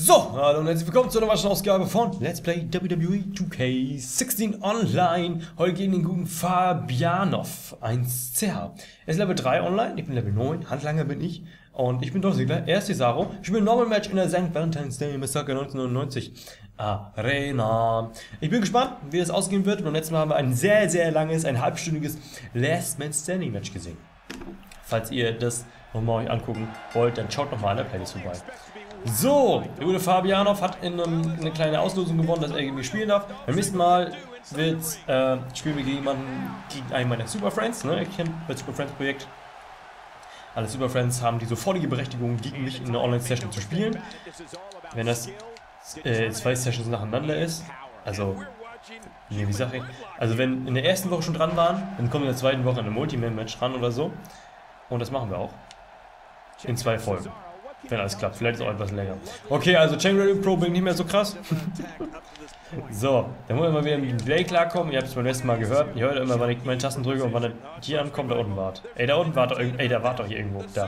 So, hallo und herzlich willkommen zu einer weiteren Ausgabe von Let's Play WWE 2K16 Online. Heute gegen den guten Fabianov 1CH. Er ist Level 3 online, ich bin Level 9, Handlanger bin ich. Und ich bin Dolph Ziggler, er ist Cesaro. Ich spiele ein Normal Match in der St. Valentine's Day Massaker 1999 Arena. Ich bin gespannt, wie das ausgehen wird. Beim letzten Mal haben wir ein sehr langes, ein halbstündiges Last Man Standing Match gesehen. Falls ihr das nochmal euch angucken wollt, dann schaut nochmal an der Playlist vorbei. So, der gute Fabianov hat in eine kleine Auslosung gewonnen, dass er gegen mich spielen darf. Beim nächsten Mal spielen wir gegen einen meiner Super Friends, ne? Ihr kennt das Super Friends Projekt. Alle Super Friends haben die sofortige Berechtigung, gegen mich in einer Online-Session zu spielen. Wenn das 2 Sessions nacheinander ist, also, nee, wie sag ich? Also wenn in der ersten Woche schon dran waren, dann kommen in der zweiten Woche eine Multi-Man-Match ran oder so. Und das machen wir auch. In 2 Folgen. Wenn alles klappt, vielleicht ist auch etwas länger. Okay, also Chain Wrestling Pro bin ich nicht mehr so krass. So, dann muss ich mal wieder mit dem Delay klarkommen. Ihr habt es beim letzten Mal gehört. Ich höre immer, wann ich meine Tasten drücke und wann er hier ankommt, da unten wart. Ey, da unten wart doch, da wart doch hier irgendwo. Da.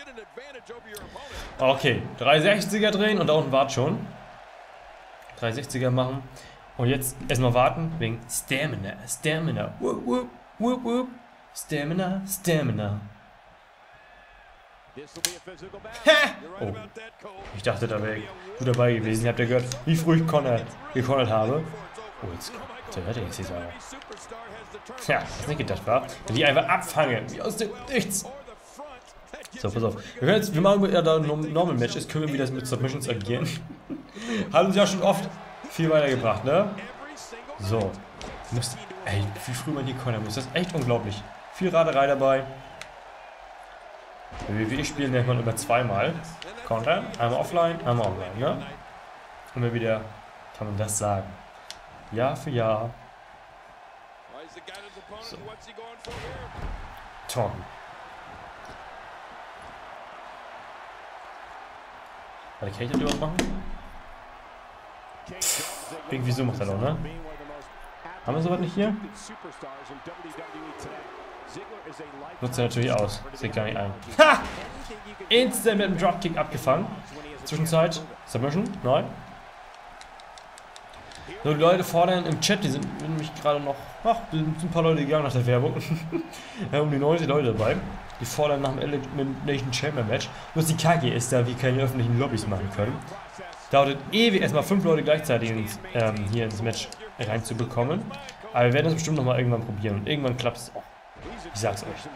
Okay, 360er drehen und da unten wart schon. 360er machen. Und jetzt erstmal warten wegen Stamina. Stamina. Whoop, whoop, whoop, whoop. Stamina, Stamina. Oh, ich dachte, da wäre ich gut dabei gewesen. Habt ihr gehört, wie früh ich geconnert habe? Oh, jetzt hört ihr jetzt die Sache. Tja, was nicht gedacht war. Die einfach abfangen, wie aus dem Nichts. So, pass auf. Wir machen ja da Normal Matches, können wir wieder mit Submissions agieren. Hat uns ja schon oft viel weitergebracht, ne? So. Ey, wie früh man hier connern muss, das ist echt unglaublich. Viel Raderei dabei. WWE spielen nennt man immer zweimal. Counter, einmal offline, einmal online, ne? Immer wieder kann man das sagen. Jahr für Jahr. So. Tom. Warte, kann ich das überhaupt machen? Irgendwie so macht er doch, ne? Haben wir sowas nicht hier? Nutzt er natürlich aus. Sieht gar nicht ein. Ha! Instant mit dem Dropkick abgefangen. Zwischenzeit. Submission? Nein. So, die Leute fordern im Chat, die sind nämlich gerade noch. Ach, da sind ein paar Leute gegangen nach der Werbung. Ja, um die 90 Leute dabei. Die fordern nach dem Elimination Chamber Match. Bloß die Kacke ist, da wir keine öffentlichen Lobbys machen können. Dauert ewig, erstmal 5 Leute gleichzeitig hier ins Match reinzubekommen. Aber wir werden das bestimmt nochmal irgendwann probieren. Und irgendwann klappt es auch. Ich sag's euch.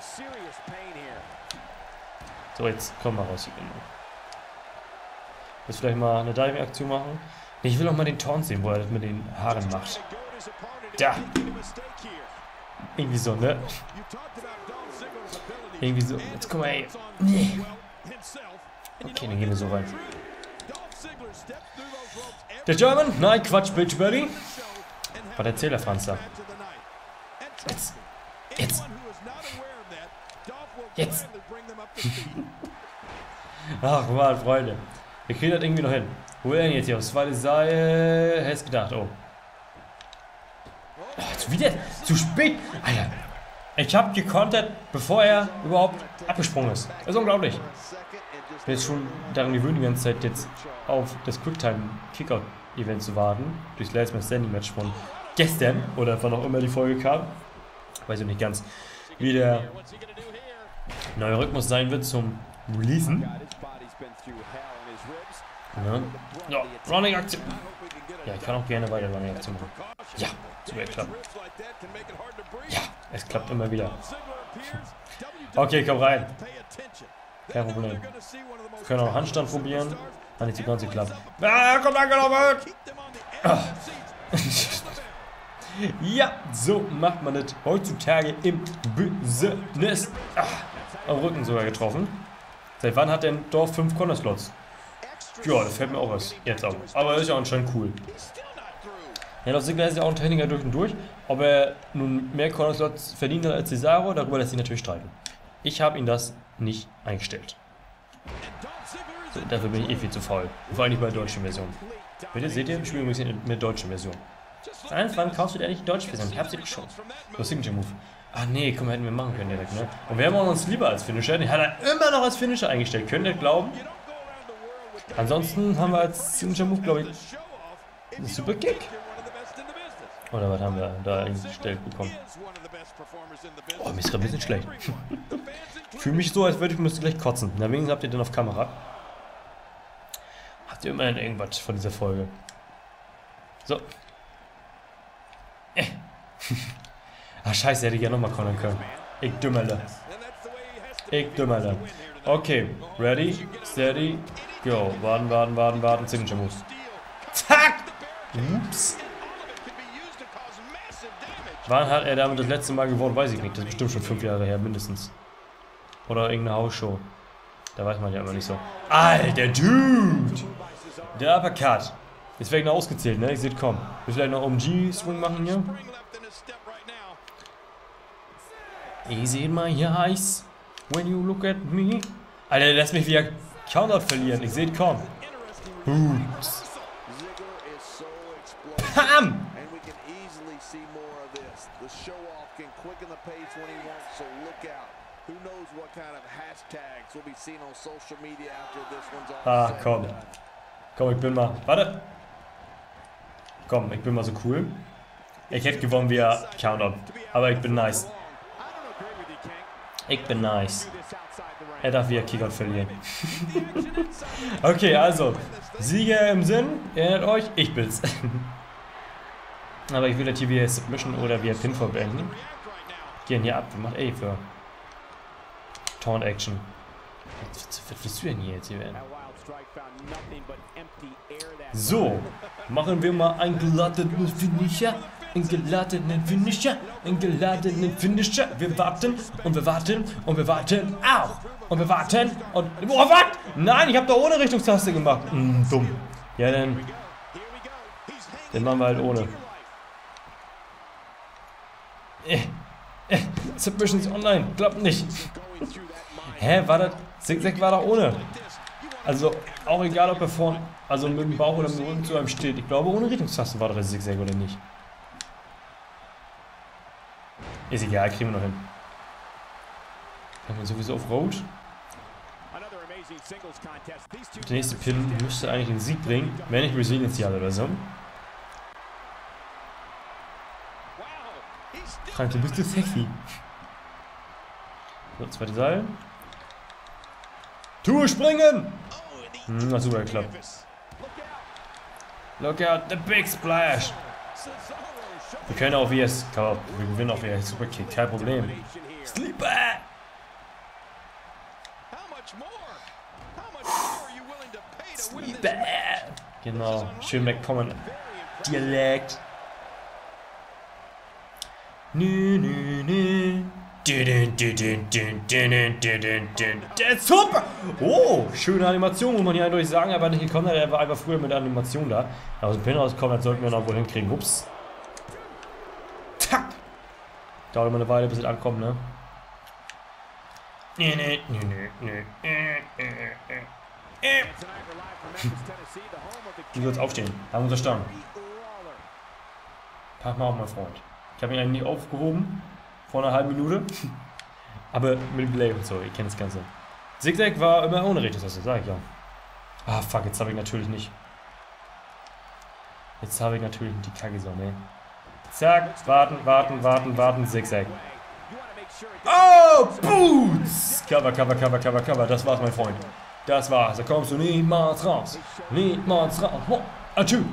So, jetzt komm mal raus hier. Jetzt vielleicht mal eine Diving-Aktion machen. Nee, ich will auch mal den Taunt sehen, wo er das mit den Haaren macht. Da! Irgendwie so, ne? Irgendwie so. Jetzt komm mal, ey. Nee. Okay, dann gehen wir so rein. Der German? Nein, Quatsch, Bitch Buddy. War der Zähler Franz da. Jetzt. Ach Mann, Freunde. Wir kriegen das irgendwie noch hin. Wo ist denn jetzt hier? Aufs zweite Seil. Hätte es gedacht, oh. Oh, wieder zu spät. Alter. Ich habe gekontert, bevor er überhaupt abgesprungen ist. Das ist unglaublich. Ich bin jetzt schon daran gewöhnt, die ganze Zeit jetzt auf das Quicktime-Kickout-Event zu warten. Durchs Last Man Standing Match von gestern. Oder wann auch immer die Folge kam. Weiß ich nicht ganz, wie der neue Rhythmus sein wird zum Releasen. Ja, Running-Aktion. Ja, ich kann auch gerne weiter Running-Aktion machen. Ja, super klappt. Ja, es klappt immer wieder. Okay, komm rein. Kein Problem. Wir können auch Handstand probieren. Hat nicht die ganze klappt. Ah, komm angelaufen! Ja, so macht man das heutzutage im Business. Am Rücken sogar getroffen. Seit wann hat denn Dorf 5 Corner-Slots? Ja, das fällt mir auch was jetzt auf. Aber ist ja anscheinend cool. Ja, Dolph Ziggler ist ja auch ein Techniker durch und durch. Ob er nun mehr Corner-Slots verdient hat als Cesaro, darüber lässt sich natürlich streiten. Ich habe ihn das nicht eingestellt. So, dafür bin ich eh viel zu faul. Vor allem nicht bei der deutschen Version. Bitte seht ihr, ich spiele übrigens mit der deutschen Version. Wann kaufst du denn nicht die deutsche Version? Ich hab sie schon. So, Signature Move. Ach nee, komm, hätten wir machen können direkt, ne? Und wir haben auch uns lieber als Finisher. Den hat er immer noch als Finisher eingestellt. Könnt ihr glauben? Ansonsten haben wir als Signature Move, glaube ich, einen Super Kick. Oder was haben wir da eingestellt bekommen? Oh, mir ist gerade ein bisschen schlecht. Ich fühle mich so, als würde ich müsste gleich kotzen. Na, wenigstens habt ihr den auf Kamera. Habt ihr immerhin irgendwas von dieser Folge? So. Ach, scheiße, hätte ich ja nochmal kontern können. Ich Dümmerle. Ich Dümmerle. Okay, ready, steady, go. Warten. Signature Moves. Zack! Ups. Wann hat er damit das letzte Mal gewonnen? Weiß ich nicht. Das ist bestimmt schon 5 Jahre her, mindestens. Oder irgendeine Hausshow. Da weiß man ja immer nicht so. Alter Dude! Der Uppercut. Jetzt werde ich noch ausgezählt, ne? Ich seht, komm. Will ich vielleicht noch OMG-Swing machen hier? Easy in my eyes when you look at me. Alter, der lässt mich wieder Countout verlieren. Ich seht, komm. Boots. Pam! Ah, komm. Komm, ich bin mal. Warte. Komm, ich bin mal so cool. Ich hätte gewonnen via Countout. Aber ich bin nice. Ich bin nice. Er darf via Kickout verlieren. Okay, also. Sieger im Sinn. Erinnert euch, ich bin's. Aber ich will das hier via Submission oder via Pinfall beenden. Gehen hier ab. Wir machen A für Taunt Action. Was willst du denn hier jetzt hier werden? So, machen wir mal einen geladenen Finisher. Einen geladenen Finisher. Einen geladenen Finisher. Wir warten und wir warten und wir warten. Au! Und wir warten und... Oh, was? Nein, ich habe da ohne Richtungstaste gemacht. Dumm. Ja, dann machen wir halt ohne. Submissions online. Klappt nicht. Hä, war das... Zigzag war doch ohne. Also, auch egal, ob er vorne, also mit dem Bauch oder mit dem Rücken zu einem steht. Ich glaube, ohne Richtungstaste war der Zigzag oder nicht. Ist egal, kriegen wir noch hin. Haben wir sowieso auf Road. Der nächste Pin müsste eigentlich den Sieg bringen, wenn nicht Resilienzial oder so. Frank, du bist so sexy. So, zweite Seil. Tour springen! Hat super geklappt. Look out, the big splash! Wir können auch VS, wir gewinnen auch VS Superkick, kein Problem. Sleeper! Sleeper! Genau, schön wegkommen. Dialekt. Nü. Der ist super! Oh, schöne Animation, muss man hier eindeutig sagen, aber nicht gekommen, er war einfach früher mit der Animation da. Aus dem Pin rauskommen, das sollten wir noch wohl hinkriegen. Ups. Tack! Dauert immer eine Weile, bis es ankommt, ne? Du sollst aufstehen, haben uns verstanden. Pass mal auf, mein Freund. Ich habe ihn eigentlich nicht aufgehoben. Vor einer halben Minute. Aber mit Delay und so, ich kenne das Ganze. Zigzag war immer ohne Richtungstaste, sag ich ja. Ah, fuck, jetzt habe ich natürlich nicht. Jetzt habe ich natürlich die Kacke so, ne? Zack, warten, Zigzag. Oh, Boots! Cover, das war's, mein Freund. Das war's, da kommst du niemals raus. Niemals raus. 1, 2,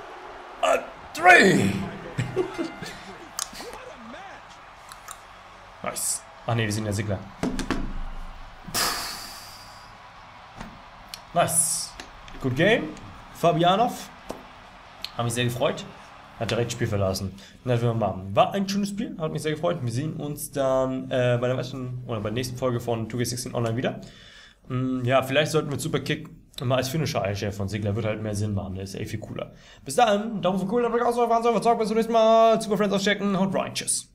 3. Nice. Ach ne, wir sind ja Sigler. Nice. Good game. Fabianov. Hat mich sehr gefreut. Hat direkt das Spiel verlassen. Das werden wir machen. War ein schönes Spiel. Hat mich sehr gefreut. Wir sehen uns dann bei der nächsten Folge von 2K16 Online wieder. Ja, vielleicht sollten wir Superkick mal als Finisher einstellen von Sigler. Wird halt mehr Sinn machen. Das ist viel cooler. Bis dann. Daumen für cool. Bis zum nächsten Mal. Super Friends auschecken. Haut rein. Tschüss.